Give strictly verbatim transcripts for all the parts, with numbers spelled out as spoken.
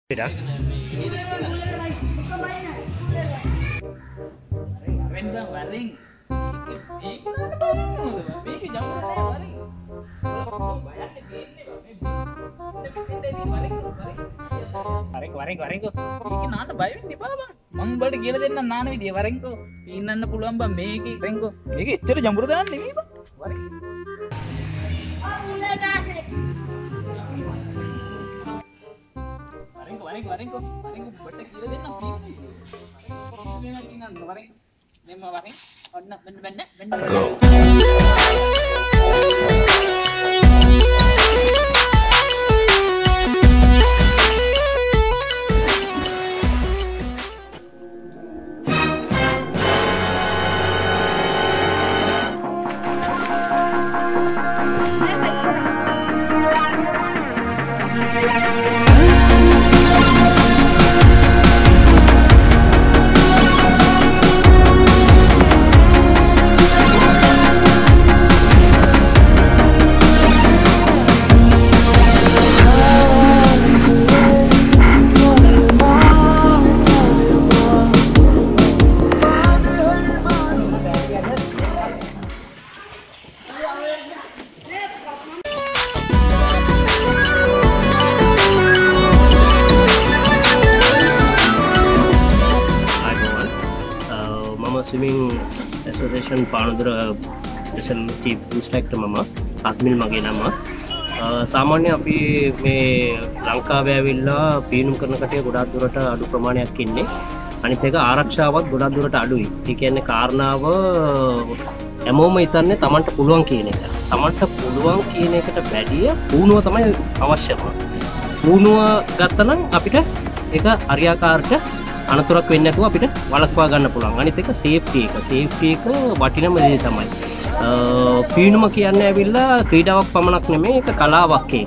Tidak. Waring waring ko. Iki naana බය වෙන්න එපා බං. මම උඹට කියලා දෙන්නම් නාන විදිය වරෙන් ko. පීන්නන්න පුළුවන් බං මේකේ වරෙන් ko. මේක එච්චර ජඹුරු දාන්න නෙමෙයි බං. වරෙන්. වරෙන් ko වරෙන් වරෙන් ko. වරෙන් උඹට කියලා දෙන්නම් පීන්න. වරෙන් මේක නන්න වරෙන්. මෙන්න වරෙන්. ඔන්න මෙන්න මෙන්න මෙන්න. Go. Swimming Association Panadura Special Chief Instructor mama Asmil mage nama සාමාන්‍ය අපි මේ ලංකාවේ ඇවිල්ලා පීනුම් කරන කටේ ගොඩාක් දුරට අඩු ප්‍රමාණයක් ඉන්නේ. අනිත් එක ආරක්ෂාවත් ගොඩාක් දුරට අඩුයි. ඒ කියන්නේ කාරණාව හැමෝම හිතන්නේ Tamanට පුළුවන් කියන එක. Tamanට පුළුවන් කියන එකට වැඩිය පුහුණුව තමයි අවශ්‍යම. පුහුණුව ගත්තනම් අපිට ඒක හරියාකාරට අනතුරක් වෙන්නේ නැතුව අපිට වළක්වා ගන්න පුළුවන්. අනිත් එක සේෆ්ටි එක. සේෆ්ටි එක වටිනම දේ තමයි. පීනුම කියන්නේ ඇවිල්ලා ක්‍රීඩාවක් පමණක් නෙමෙයි ඒක කලාවක් ඒක.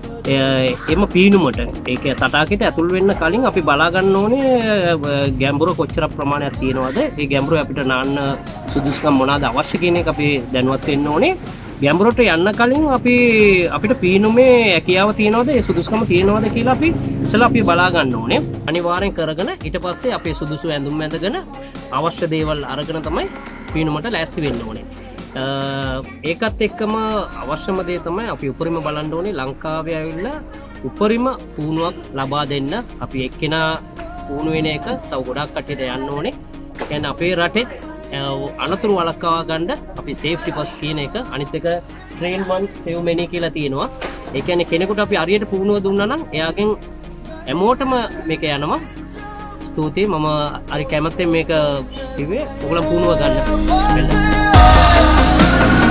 එම පීනුමට ඒක තටාකයට ඇතුල් වෙන්න කලින් අපි බලා ගන්න ඕනේ ගැඹුර කොච්චර ප්‍රමාණයක් තියෙනවද? ඒ ගැඹුර අපිට නාන්න සුදුසුකම් මොනවාද අවශ්‍ය කියන එක අපි දැනුවත් වෙන්න ඕනේ. ගැඹුරට යන්න කලින් අපි අපිට පීනුමේ හැකියාව තියනවද ඒ සුදුසුකම තියනවද කියලා අපි ඉස්සෙල්ලා අපි බලා ගන්න ඕනේ. අනිවාර්යෙන් කරගෙන ඊට පස්සේ අපේ සුදුසු ඇඳුම් ඇඳගෙන අවශ්‍ය දේවල් අරගෙන තමයි පීනුමට ලෑස්ති වෙන්න ඕනේ. ඒකත් එක්කම අවශ්‍යම දේ තමයි අපි උපරිම බලන්න ඕනේ ලංකාවේ ඇවිල්ලා උපරිම පුහුණුවක් ලබා දෙන්න අපි එක්කෙනා පුහුණු වෙන එක තව ගොඩක් කටට යන්න ඕනේ. ඒ කියන්නේ අපේ රටේ අනතුරු වළක්වා ගන්න අපි සේෆ්ටි ෆස්ට් කියන එක අනිත් එක ට්‍රේන් වන් සේව් මෙනි කියලා තියෙනවා. ඒ කියන්නේ කෙනෙකුට අපි හරියට පුහුණුව දුන්නා නම් එයාගෙන් හැමෝටම මේක යනවා. ස්තුතියි මම හරි කැමැත්තෙන් මේක කිව්වේ. ඔයගොල්ලෝ පුහුණුව ගන්න.